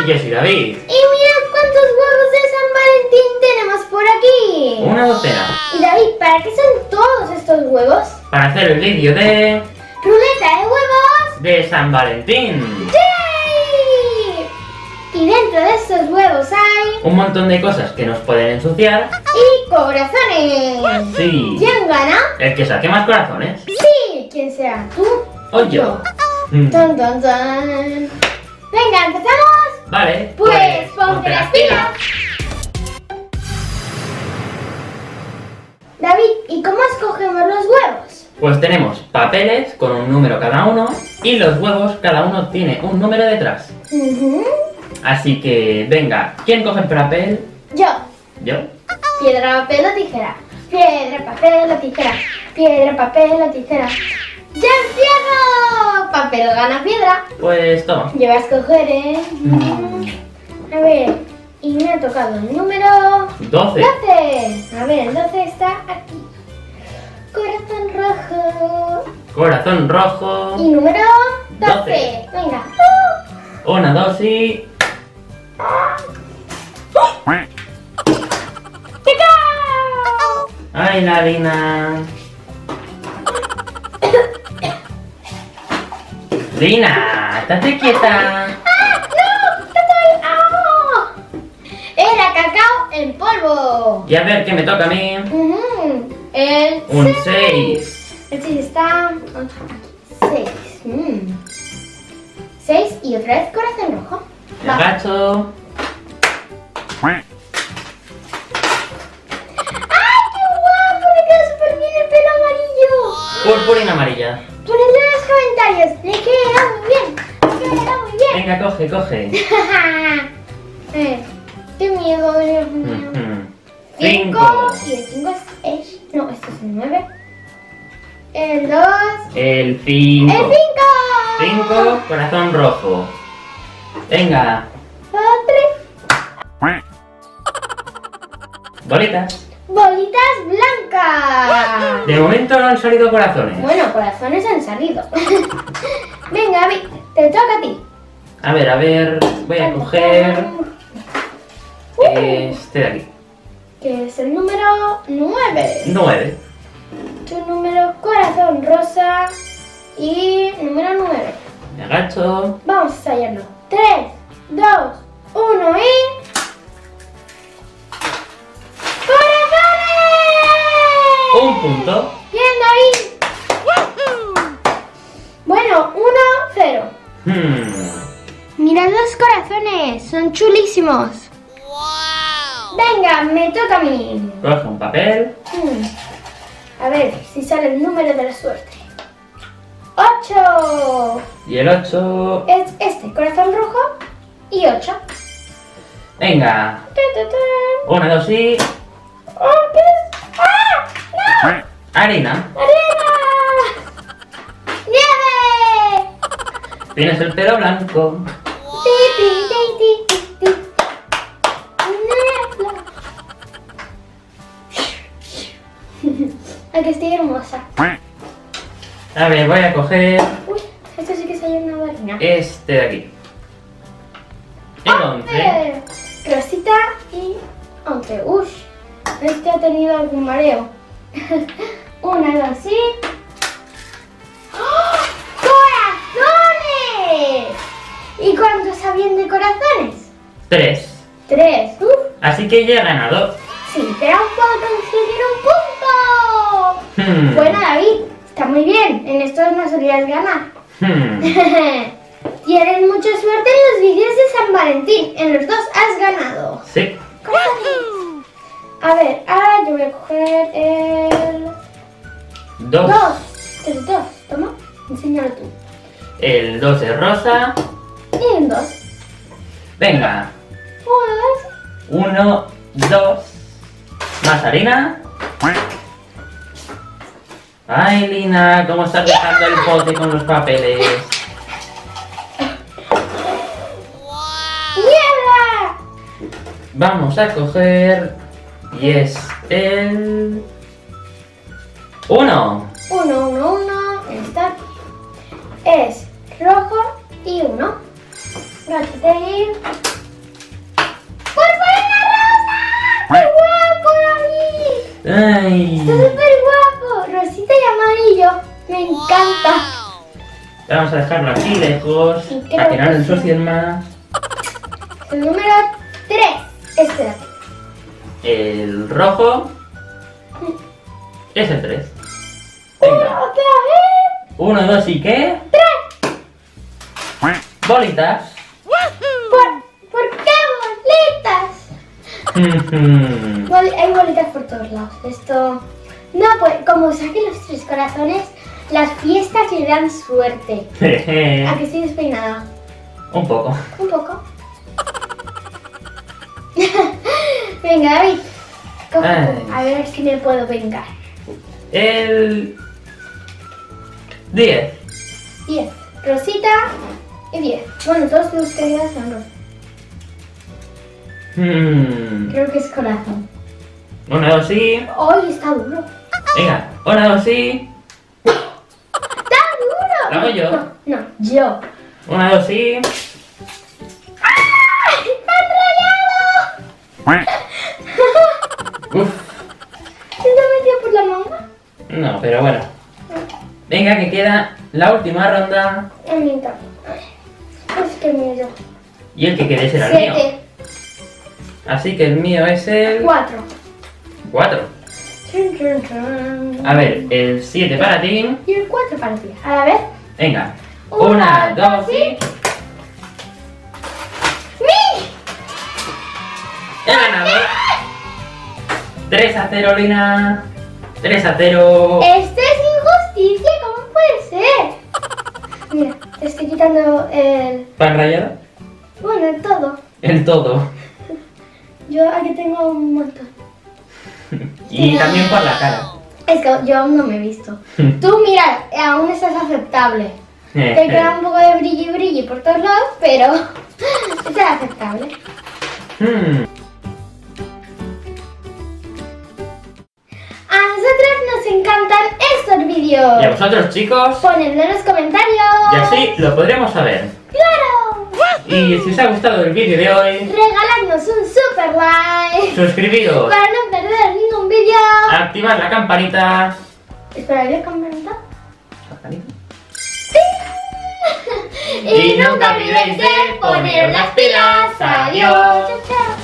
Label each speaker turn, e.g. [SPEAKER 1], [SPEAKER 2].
[SPEAKER 1] Y yo soy David.
[SPEAKER 2] Y mirad cuántos huevos de San Valentín tenemos por aquí.
[SPEAKER 1] Una docena.
[SPEAKER 2] Y David, ¿para qué son todos estos huevos?
[SPEAKER 1] Para hacer el vídeo de
[SPEAKER 2] ¡Ruleta de huevos!
[SPEAKER 1] de San Valentín.
[SPEAKER 2] ¡Yay! Y dentro de estos huevos hay...
[SPEAKER 1] Un montón de cosas que nos pueden ensuciar.
[SPEAKER 2] ¡y corazones!
[SPEAKER 1] Sí.
[SPEAKER 2] ¿Quién gana?
[SPEAKER 1] El que saque más corazones.
[SPEAKER 2] Sí, ¿quién será? ¿Tú?
[SPEAKER 1] O yo.
[SPEAKER 2] ¡Tan, tan, tan! Venga, ¿empezamos?
[SPEAKER 1] Vale.
[SPEAKER 2] Pues ponte las pilas. David, ¿y cómo escogemos los huevos?
[SPEAKER 1] Pues tenemos papeles con un número cada uno y los huevos cada uno tiene un número detrás. Así que, venga, ¿quién coge el papel?
[SPEAKER 2] Yo.
[SPEAKER 1] Yo.
[SPEAKER 2] Piedra, papel o tijera. Piedra, papel o tijera. Piedra, papel o tijera. ¡Ya empiezo! Papel gana piedra.
[SPEAKER 1] Pues toma.
[SPEAKER 2] Yo voy a escoger, A ver, y me ha tocado el número
[SPEAKER 1] 12.
[SPEAKER 2] 12. A ver, el 12 está aquí. Corazón rojo.
[SPEAKER 1] Corazón rojo.
[SPEAKER 2] Y número 12.
[SPEAKER 1] 12.
[SPEAKER 2] Venga.
[SPEAKER 1] Una, dos y...
[SPEAKER 2] ¡Picao!
[SPEAKER 1] ¡Ay, la Lina! Lina, estate quieta.
[SPEAKER 2] Era cacao en polvo.
[SPEAKER 1] Y a ver qué me toca a mí.
[SPEAKER 2] El
[SPEAKER 1] Un 6.
[SPEAKER 2] El 6 está aquí. 6. 6 y otra vez corazón rojo.
[SPEAKER 1] Me agacho.
[SPEAKER 2] ¡Ay, qué guapo! Le queda súper bien el pelo amarillo.
[SPEAKER 1] Purpurina amarilla.
[SPEAKER 2] Ponedlo en los comentarios. Le queda muy bien. Le queda muy bien.
[SPEAKER 1] Venga, coge, coge.
[SPEAKER 2] A ver. Qué miedo, Dios mío.
[SPEAKER 1] 5.
[SPEAKER 2] Y el 5 es... No, esto es el 9. El 2.
[SPEAKER 1] El 5.
[SPEAKER 2] ¡El 5!
[SPEAKER 1] 5, corazón rojo. Venga.
[SPEAKER 2] 3.
[SPEAKER 1] Bolitas.
[SPEAKER 2] Bolitas blancas.
[SPEAKER 1] De momento no han salido corazones.
[SPEAKER 2] Bueno, corazones han salido. Venga, te toca a ti.
[SPEAKER 1] A ver, voy a coger este de aquí.
[SPEAKER 2] Que es el número 9.
[SPEAKER 1] 9.
[SPEAKER 2] Tu número corazón rosa y número 9.
[SPEAKER 1] Me agacho.
[SPEAKER 2] Vamos a ensayarlo. 3, 2, 1 y... ¡corazones!
[SPEAKER 1] Un punto.
[SPEAKER 2] Bien, David. Bueno, 1-0. Mirad los corazones, son chulísimos. Venga, me toca a mí.
[SPEAKER 1] Coge un papel.
[SPEAKER 2] A ver si sale el número de la suerte. 8.
[SPEAKER 1] Y el 8.
[SPEAKER 2] Es este, corazón rojo y 8.
[SPEAKER 1] Venga. 1, 2 y...
[SPEAKER 2] Oh, ¿qué es? ¡Ah! ¡No!
[SPEAKER 1] Harina.
[SPEAKER 2] ¡Arena! ¡Nieve!
[SPEAKER 1] Tienes el pelo blanco.
[SPEAKER 2] Ti, ti, ti, ti, ti. Niebla. Ay, que estoy hermosa.
[SPEAKER 1] A ver, voy a coger
[SPEAKER 2] Uy, esto sí que salió una barrina.
[SPEAKER 1] este de aquí. El 11.
[SPEAKER 2] Rosita y 11. Uy, este ha tenido algún mareo. 1, 2 y... ¡Oh! ¡Corazones! ¿Y cuántos habían de corazones?
[SPEAKER 1] 3.
[SPEAKER 2] 3.
[SPEAKER 1] Así que ya he ganado.
[SPEAKER 2] Sí, pero aún puedo conseguir un punto. Bueno, David, está muy bien. En estos no solías ganar. Tienes mucha suerte en los vídeos de San Valentín. En los dos has ganado.
[SPEAKER 1] Sí.
[SPEAKER 2] Corazones. A ver, ahora yo voy a coger el...
[SPEAKER 1] 2.
[SPEAKER 2] 2. El 2. Toma, enséñalo tú.
[SPEAKER 1] El 2 es rosa.
[SPEAKER 2] Y el 2.
[SPEAKER 1] Venga. 1, 2. Más harina. Ay, Lina, ¿cómo estás dejando el pote con los papeles?
[SPEAKER 2] ¡Niebla!
[SPEAKER 1] Vamos a coger... Y es el... 1.
[SPEAKER 2] 1, 1, 1. Está aquí. Es rojo y 1. Rápate ahí.
[SPEAKER 1] Vamos a dejarlo aquí lejos, para que no lo ensucien más.
[SPEAKER 2] El número 3. Espera.
[SPEAKER 1] El rojo es el 3. Venga.
[SPEAKER 2] ¡Otra vez!
[SPEAKER 1] 1, 2 y ¿qué?
[SPEAKER 2] 3.
[SPEAKER 1] Bolitas.
[SPEAKER 2] ¿Por qué bolitas? Hay bolitas por todos lados. Esto... No, pues como saque los 3 corazones, las fiestas le dan suerte. ¿A que estoy despeinada?
[SPEAKER 1] Un poco.
[SPEAKER 2] Un poco. Venga, David. Coge tú. A ver si me puedo vengar.
[SPEAKER 1] El 10.
[SPEAKER 2] 10. Rosita y 10. Bueno, todos los que digan son rosas. Creo que es corazón.
[SPEAKER 1] 1, 2 y...
[SPEAKER 2] ¡Ay, está duro!
[SPEAKER 1] Venga, 1, 2 y...
[SPEAKER 2] ¡Está duro!
[SPEAKER 1] ¿Lo hago yo?
[SPEAKER 2] No, yo.
[SPEAKER 1] 1, 2 y...
[SPEAKER 2] ¡Ay! ¡Me ha enrollado!
[SPEAKER 1] Uf.
[SPEAKER 2] ¿Se te ha metido por la manga?
[SPEAKER 1] No, pero bueno. Venga, que queda la última ronda.
[SPEAKER 2] A mí también. Pues qué miedo.
[SPEAKER 1] Y el que quede será el mío.
[SPEAKER 2] 7.
[SPEAKER 1] Así que el mío es el...
[SPEAKER 2] 4.
[SPEAKER 1] 4. A ver, el 7 para ti.
[SPEAKER 2] Y el 4 para ti. A ver.
[SPEAKER 1] Venga. 1,
[SPEAKER 2] 1,
[SPEAKER 1] 2 y...
[SPEAKER 2] ¡Mi!
[SPEAKER 1] ¡He ganado! 3-0, Lina. 3-0.
[SPEAKER 2] Esto es injusticia, ¿cómo puede ser? Mira, te estoy quitando el...
[SPEAKER 1] ¿Pan rallado?
[SPEAKER 2] Bueno, el todo.
[SPEAKER 1] El todo.
[SPEAKER 2] Yo aquí tengo un montón.
[SPEAKER 1] Y también por la cara.
[SPEAKER 2] Es que yo aún no me he visto. Tú, mira, aún estás aceptable. Te queda un poco de brilli por todos lados, pero estás aceptable. A nosotros nos encantan estos vídeos.
[SPEAKER 1] Y a vosotros, chicos,
[SPEAKER 2] Ponedlo en los comentarios.
[SPEAKER 1] y así lo podremos saber.
[SPEAKER 2] ¡Claro!
[SPEAKER 1] Y si os ha gustado el vídeo de hoy,
[SPEAKER 2] Regaladnos un super like
[SPEAKER 1] suscribiros,
[SPEAKER 2] para no perder ningún vídeo.
[SPEAKER 1] activad la campanita.
[SPEAKER 2] Espera, ¿hay campanita?
[SPEAKER 1] ¿Campanita?
[SPEAKER 2] Y nunca olvidéis de poner las pilas. Adiós. Chao, chao.